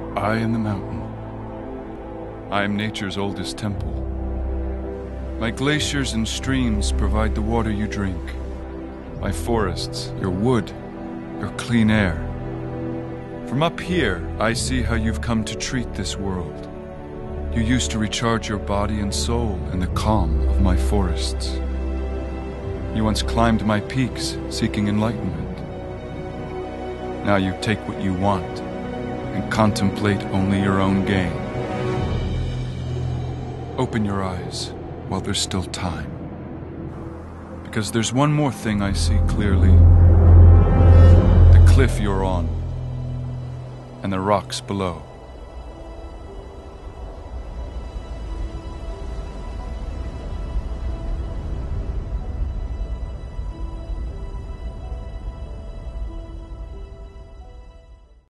I am the mountain. I am nature's oldest temple. My glaciers and streams provide the water you drink. My forests, your wood, your clean air. From up here, I see how you've come to treat this world. You used to recharge your body and soul in the calm of my forests. You once climbed my peaks, seeking enlightenment. Now you take what you want and contemplate only your own gain. Open your eyes while there's still time. Because there's one more thing I see clearly. The cliff you're on, and the rocks below.